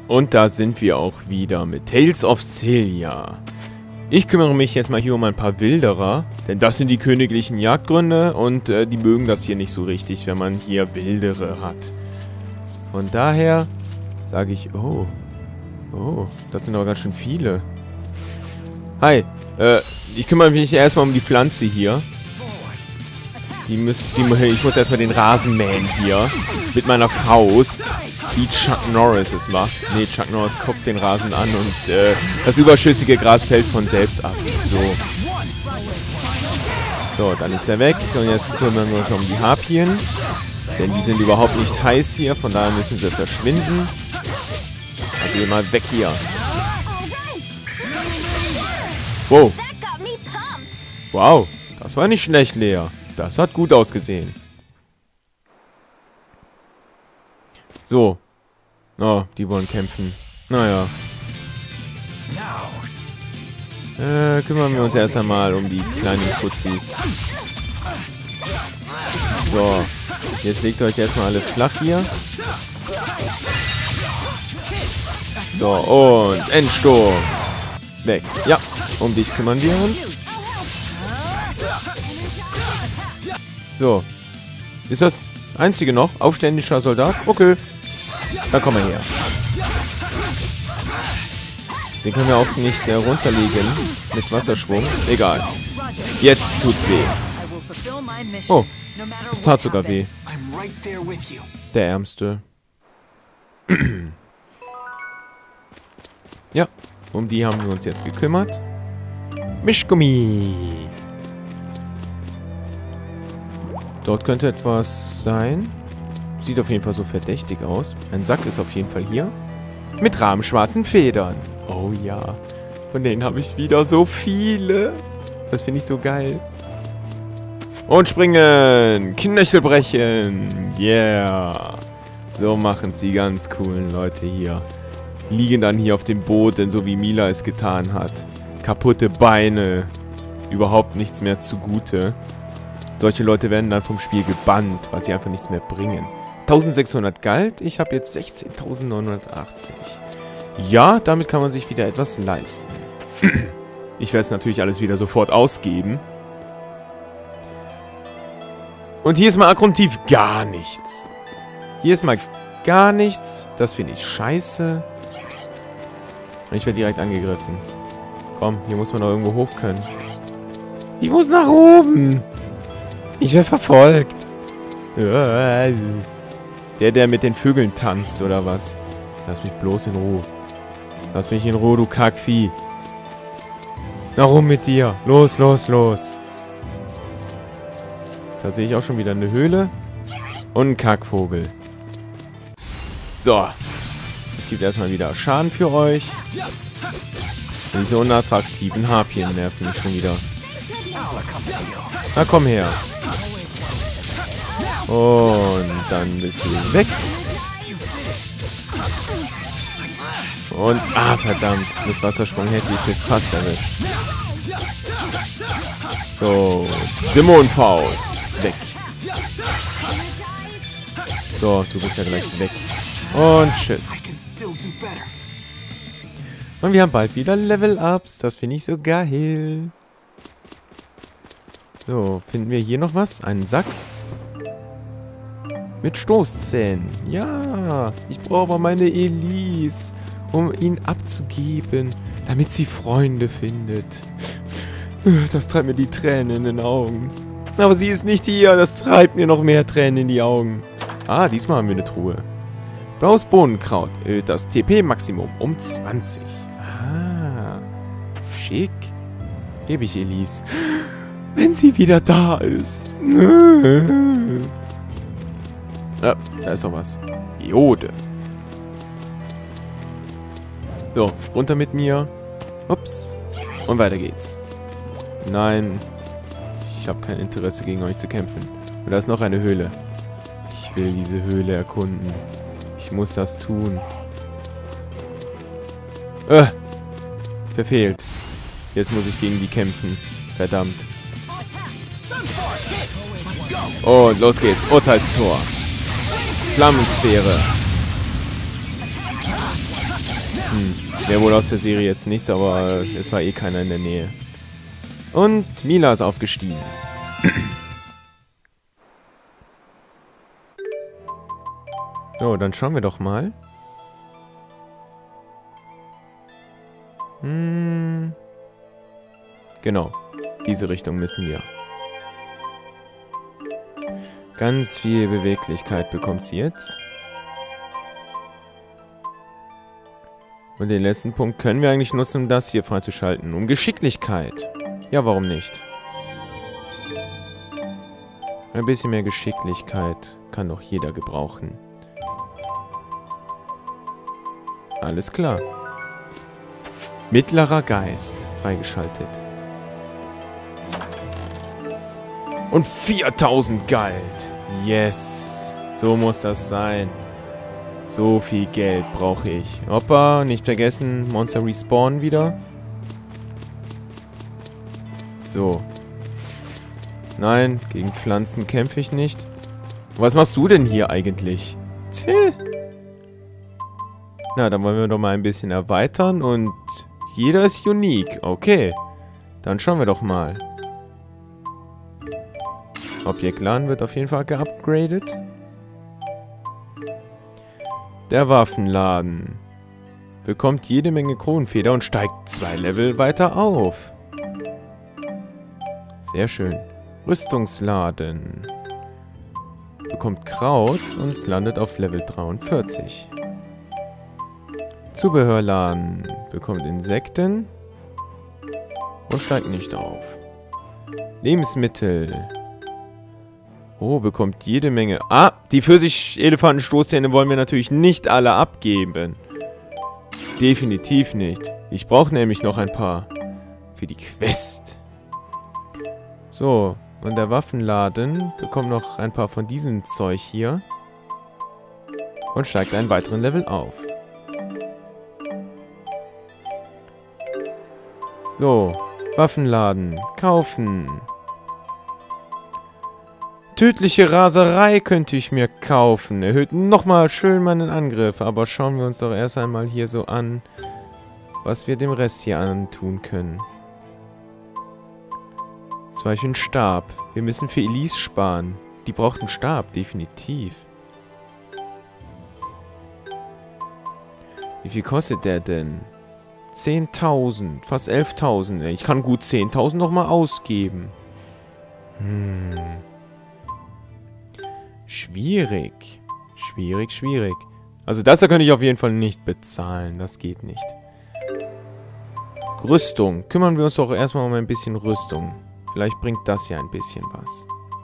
Und da sind wir auch wieder mit Tales of Xillia. Ich kümmere mich jetzt mal hier um ein paar Wilderer, denn das sind die königlichen Jagdgründe und die mögen das hier nicht so richtig, wenn man hier Wildere hat. Von daher sage ich, oh, das sind aber ganz schön viele. Hi, ich kümmere mich erstmal um die Pflanze hier. Ich muss erstmal den Rasen mähen hier mit meiner Faust, wie Chuck Norris es macht. Ne, Chuck Norris guckt den Rasen an und das überschüssige Gras fällt von selbst ab. So, dann ist er weg und jetzt kümmern wir uns um die Harpien. Denn die sind überhaupt nicht heiß hier, von daher müssen sie verschwinden. Also geh mal weg hier. Wow. Wow, das war nicht schlecht, Lea. Das hat gut ausgesehen. So. Oh, die wollen kämpfen. Naja. Kümmern wir uns erst einmal um die kleinen Fuzis. So. Jetzt legt euch erstmal alle flach hier. So, und Endsturm. Weg. Ja, um dich kümmern wir uns. So. Ist das einzige noch? Aufständischer Soldat? Okay. Dann komm mal her. Den können wir auch nicht runterlegen. Mit Wasserschwung. Egal. Jetzt tut's weh. Oh. Es tat sogar weh. Der Ärmste. Ja. Um die haben wir uns jetzt gekümmert. Mischgummi. Dort könnte etwas sein. Sieht auf jeden Fall so verdächtig aus. Ein Sack ist auf jeden Fall hier. Mit rahmenschwarzen Federn. Oh ja. Von denen habe ich wieder so viele. Das finde ich so geil. Und springen. Knöchel brechen. Yeah. So machen es die ganz coolen Leute hier. Liegen dann hier auf dem Boden, so wie Mila es getan hat. Kaputte Beine. Überhaupt nichts mehr zugute. Solche Leute werden dann vom Spiel gebannt, weil sie einfach nichts mehr bringen. 1600 Galt, ich habe jetzt 16.980. Ja, damit kann man sich wieder etwas leisten. Ich werde es natürlich alles wieder sofort ausgeben. Und hier ist mal akkruntiv gar nichts. Hier ist mal gar nichts. Das finde ich scheiße. Ich werde direkt angegriffen. Komm, hier muss man doch irgendwo hoch können. Ich muss nach oben. Ich werde verfolgt. Der mit den Vögeln tanzt, oder was? Lass mich bloß in Ruhe. Lass mich in Ruhe, du Kackvieh. Na rum mit dir. Los, los, los. Da sehe ich auch schon wieder eine Höhle. Und einen Kackvogel. So. Es gibt erstmal wieder Schaden für euch. Diese unattraktiven Harpien nerven mich schon wieder. Na komm her. Und dann bist du weg. Und, verdammt. Mit Wassersprung hätte ich sie fast erwischt. So. Dämonenfaust. Weg. So, du bist ja gleich weg. Und tschüss. Und wir haben bald wieder Level-Ups. Das finde ich so geil. So, finden wir hier noch was? Einen Sack. Mit Stoßzähnen. Ja, ich brauche aber meine Elise, um ihn abzugeben, damit sie Freunde findet. Das treibt mir die Tränen in den Augen. Aber sie ist nicht hier, das treibt mir noch mehr Tränen in die Augen. Diesmal haben wir eine Truhe. Blaues Bohnenkraut erhöht das TP-Maximum um 20. Schick. Gebe ich Elise. Wenn sie wieder da ist. Da ist noch was. Jode. So, runter mit mir. Ups. Und weiter geht's. Nein. Ich habe kein Interesse, gegen euch zu kämpfen. Und da ist noch eine Höhle. Ich will diese Höhle erkunden. Ich muss das tun. Verfehlt. Jetzt muss ich gegen die kämpfen. Verdammt. Und los geht's. Urteilstor. Flammensphäre. Wäre wohl aus der Serie jetzt nichts, aber es war eh keiner in der Nähe. Und Mila ist aufgestiegen. So, dann schauen wir doch mal. Genau. Diese Richtung müssen wir. Ganz viel Beweglichkeit bekommt sie jetzt. Und den letzten Punkt können wir eigentlich nutzen, um das hier freizuschalten. Um Geschicklichkeit. Ja, warum nicht? Ein bisschen mehr Geschicklichkeit kann doch jeder gebrauchen. Alles klar. Mittlerer Geist freigeschaltet. Und 4000 Gold. Yes. So muss das sein. So viel Geld brauche ich. Hoppa, nicht vergessen, Monster respawnen wieder. So. Nein, gegen Pflanzen kämpfe ich nicht. Was machst du denn hier eigentlich? Tja. Na, dann wollen wir doch mal ein bisschen erweitern und jeder ist unique. Okay. Dann schauen wir doch mal. Objektladen wird auf jeden Fall geupgradet. Der Waffenladen bekommt jede Menge Kronenfeder und steigt 2 Level weiter auf. Sehr schön. Rüstungsladen bekommt Kraut und landet auf Level 43. Zubehörladen bekommt Insekten und steigt nicht auf. Lebensmittel. Oh, bekommt jede Menge. Ah, die Pfirsich-Elefanten-Stoßzähne wollen wir natürlich nicht alle abgeben. Definitiv nicht. Ich brauche nämlich noch ein paar für die Quest. So, und der Waffenladen bekommt noch ein paar von diesem Zeug hier. Und steigt einen weiteren Level auf. So, Waffenladen. Kaufen. Tödliche Raserei könnte ich mir kaufen. Erhöht nochmal schön meinen Angriff. Aber schauen wir uns doch erst einmal hier so an, was wir dem Rest hier antun können. Zum Beispiel ein Stab. Wir müssen für Elise sparen. Die braucht einen Stab, definitiv. Wie viel kostet der denn? 10.000, fast 11.000. Ich kann gut 10.000 nochmal ausgeben. Schwierig. Schwierig, schwierig. Also das da könnte ich auf jeden Fall nicht bezahlen. Das geht nicht. Rüstung. Kümmern wir uns doch erstmal um ein bisschen Rüstung. Vielleicht bringt das ja ein bisschen was.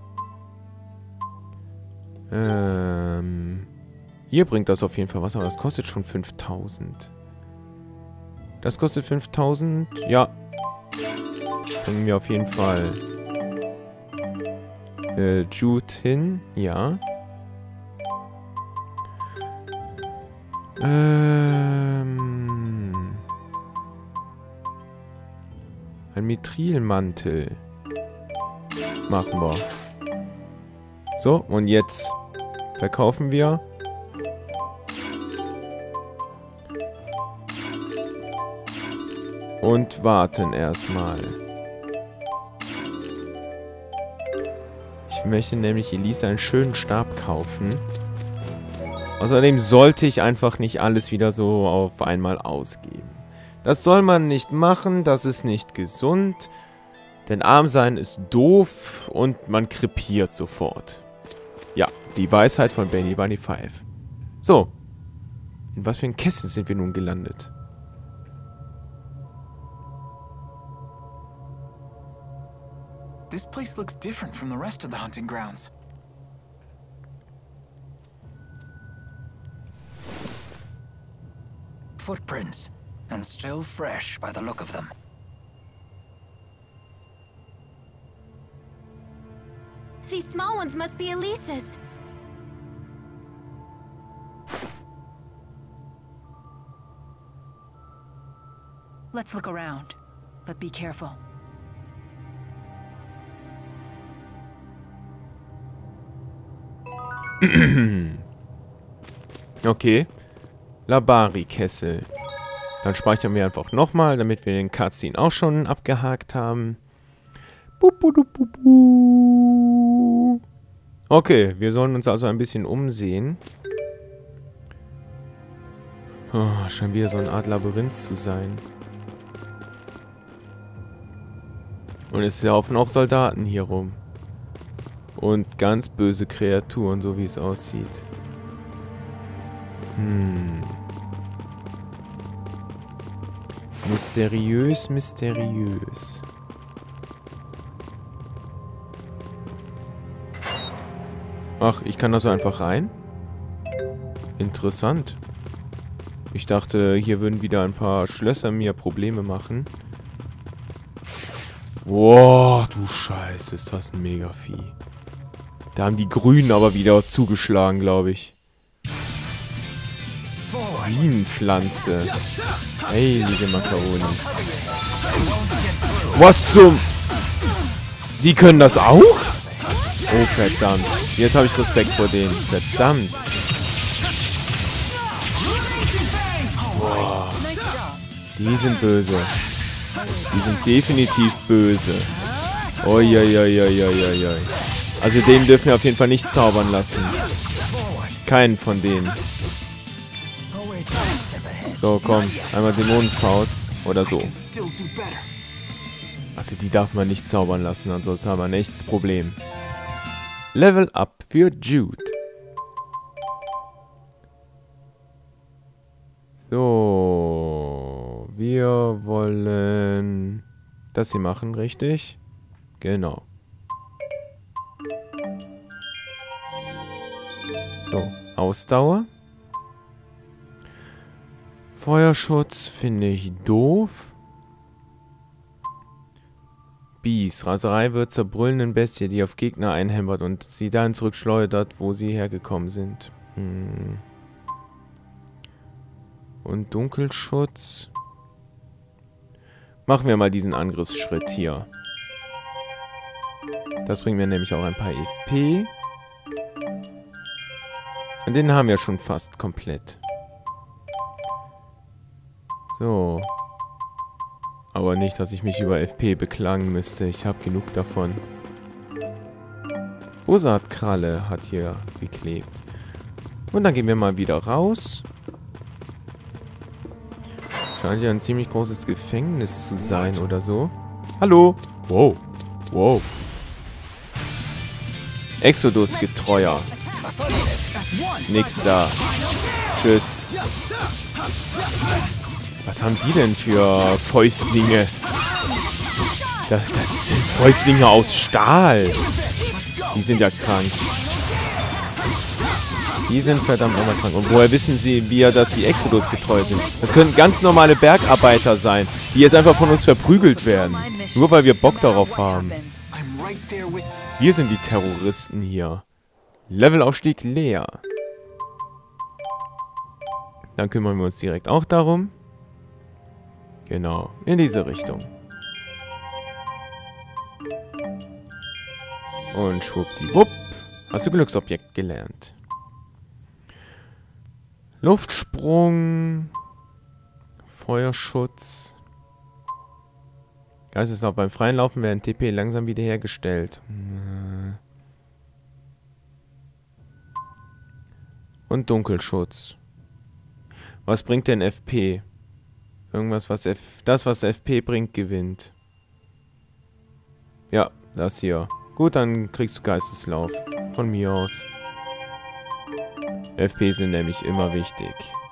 Hier bringt das auf jeden Fall was, aber das kostet schon 5.000. Das kostet 5.000. Ja. Bringen wir auf jeden Fall Jude hin. Ja. Ein Mithrilmantel. Machen wir. So, und jetzt verkaufen wir. Und warten erstmal. Ich möchte nämlich Elise einen schönen Stab kaufen. Außerdem sollte ich einfach nicht alles wieder so auf einmal ausgeben. Das soll man nicht machen, das ist nicht gesund. Denn arm sein ist doof und man krepiert sofort. Ja, die Weisheit von Benny Bunny 5. So. In was für ein Kessel sind wir nun gelandet? This place looks different from the rest of the hunting grounds. Footprints, and still fresh by the look of them. These small ones must be Elise's. Let's look around, but be careful. Okay. Labari-Kessel. Dann speichern wir einfach nochmal, damit wir den Cutscene auch schon abgehakt haben. Okay, wir sollen uns also ein bisschen umsehen. Oh, scheint wieder so eine Art Labyrinth zu sein. Und es laufen auch Soldaten hier rum. Und ganz böse Kreaturen, so wie es aussieht. Mysteriös, mysteriös. Ach, ich kann da so einfach rein? Interessant. Ich dachte, hier würden wieder ein paar Schlösser mir Probleme machen. Boah, du Scheiße, ist das ein Mega-Vieh. Da haben die Grünen aber wieder zugeschlagen, glaube ich. Bienenpflanze. Heilige Makaroni. Was zum... Die können das auch? Oh, verdammt. Jetzt habe ich Respekt vor denen. Verdammt. Boah. Die sind böse. Die sind definitiv böse. Uiuiuiuiui. Also den dürfen wir auf jeden Fall nicht zaubern lassen. Keinen von denen. So, komm. Einmal Dämonenfaust. Oder so. Also die darf man nicht zaubern lassen, ansonsten haben wir ein echtes Problem. Level Up für Jude. So. Wir wollen das hier machen, richtig? Genau. So, Ausdauer. Feuerschutz finde ich doof. Bies. Raserei wird zur brüllenden Bestie, die auf Gegner einhämmert und sie dahin zurückschleudert, wo sie hergekommen sind. Und Dunkelschutz. Machen wir mal diesen Angriffsschritt hier. Das bringt mir nämlich auch ein paar FP. Und den haben wir schon fast komplett. So. Aber nicht, dass ich mich über FP beklagen müsste. Ich habe genug davon. Buzzardkralle hat hier geklebt. Und dann gehen wir mal wieder raus. Scheint ja ein ziemlich großes Gefängnis zu sein oder so. Hallo? Wow. Wow. Exodus-Getreuer. Nix da. Tschüss. Was haben die denn für Fäustlinge? Das sind Fäustlinge aus Stahl. Die sind ja krank. Die sind verdammt nochmal krank. Und woher wissen sie, dass sie Exodus getreu sind? Das können ganz normale Bergarbeiter sein, die jetzt einfach von uns verprügelt werden. Nur weil wir Bock darauf haben. Wir sind die Terroristen hier. Levelaufstieg leer. Dann kümmern wir uns direkt auch darum. Genau, in diese Richtung. Und schwuppdiwupp. Hast du Glücksobjekt gelernt. Luftsprung. Feuerschutz. Geisteslauf. Beim freien Laufen werden TP langsam wiederhergestellt. Und Dunkelschutz. Was bringt denn FP? Irgendwas, was was FP bringt, gewinnt. Ja, das hier. Gut, dann kriegst du Geisteslauf. Von mir aus. FP sind nämlich immer wichtig.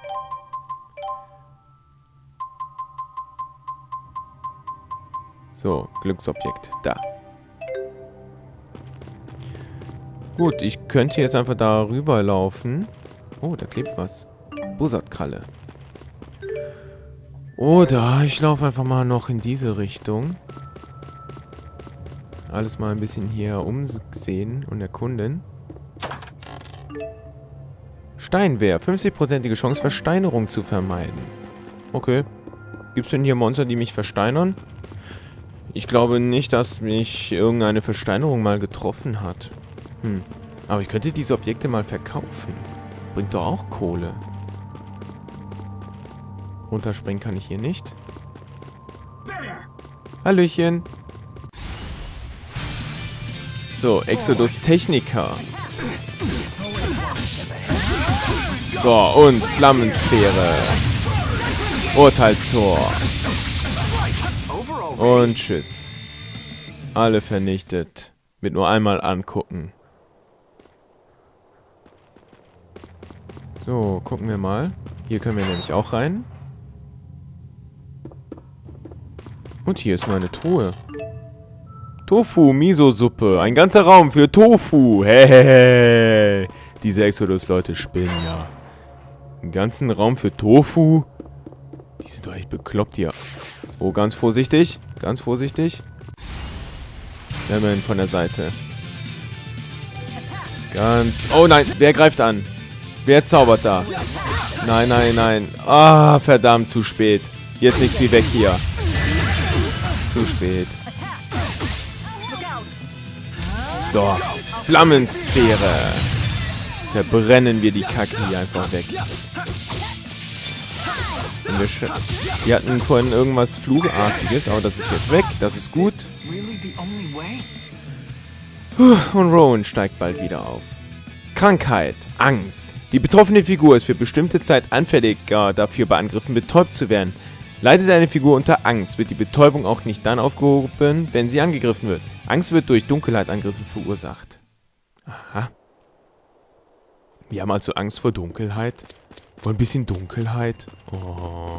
So, Glücksobjekt. Da. Gut, ich könnte jetzt einfach da rüber laufen. Oh, da klebt was. Buzzardkralle. Oder ich laufe einfach mal noch in diese Richtung. Alles mal ein bisschen hier umsehen und erkunden. Steinwehr. 50%ige Chance, Versteinerung zu vermeiden. Okay. Gibt es denn hier Monster, die mich versteinern? Ich glaube nicht, dass mich irgendeine Versteinerung mal getroffen hat. Aber ich könnte diese Objekte mal verkaufen. Bringt doch auch Kohle. Runterspringen kann ich hier nicht. Hallöchen. So, Exodus Technica. So, und Flammensphäre. Urteilstor. Und tschüss. Alle vernichtet. Mit nur einmal angucken. So, gucken wir mal. Hier können wir nämlich auch rein. Und hier ist meine Truhe. Tofu-Miso-Suppe. Ein ganzer Raum für Tofu. Hey. Diese Exodus-Leute spinnen ja. Einen ganzen Raum für Tofu? Die sind doch echt bekloppt hier. Oh, ganz vorsichtig. Ganz vorsichtig. Immerhin von der Seite. Ganz... Oh nein, wer greift an? Wer zaubert da? Nein, nein, nein. Ah, verdammt, zu spät. Jetzt nichts wie weg hier. Zu spät. So, Flammensphäre. Verbrennen wir die Kacke hier einfach weg. Wir hatten vorhin irgendwas Fluchartiges, aber das ist jetzt weg. Das ist gut. Und Rowan steigt bald wieder auf. Krankheit, Angst. Die betroffene Figur ist für bestimmte Zeit anfälliger dafür, bei Angriffen betäubt zu werden. Leidet eine Figur unter Angst, wird die Betäubung auch nicht dann aufgehoben, wenn sie angegriffen wird. Angst wird durch Dunkelheit-Angriffe verursacht. Aha. Wir haben also Angst vor Dunkelheit. Vor ein bisschen Dunkelheit. Oh.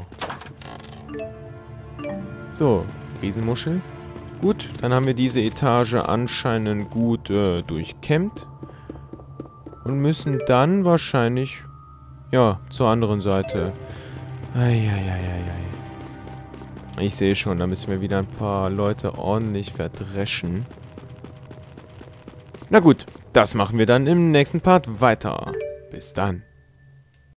So, Riesenmuschel. Gut, dann haben wir diese Etage anscheinend gut durchkämmt. Und müssen dann wahrscheinlich, ja, zur anderen Seite. Eieieiei. Ich sehe schon, da müssen wir wieder ein paar Leute ordentlich verdreschen. Na gut, das machen wir dann im nächsten Part weiter. Bis dann.